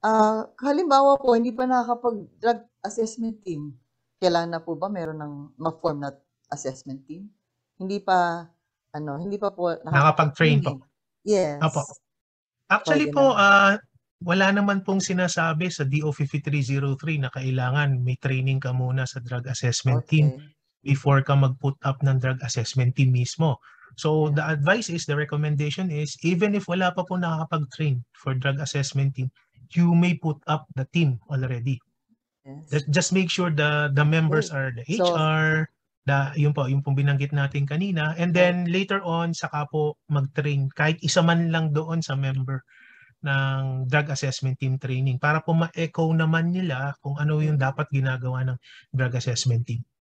Halimbawa po, hindi pa nakakapag-drug assessment team. Kailangan na po ba meron ng ma-form na assessment team? Hindi pa, hindi pa po Nakapag-train po. Yes. Opo. Actually Pwede po, naman. wala naman pong sinasabi sa DO 5303 na kailangan may training ka muna sa drug assessment team Okay. before ka mag-put up ng drug assessment team mismo. So Yeah. the advice is, the recommendation is, even if wala pa po nakakapag-train for drug assessment team, you may put up the team already. Yes. Just make sure the members are the So, HR, yung pong binanggit natin kanina, and then later on saka po mag-train kahit isa man lang doon sa member ng drug assessment team training para po ma-echo naman nila kung ano yung dapat ginagawa ng drug assessment team.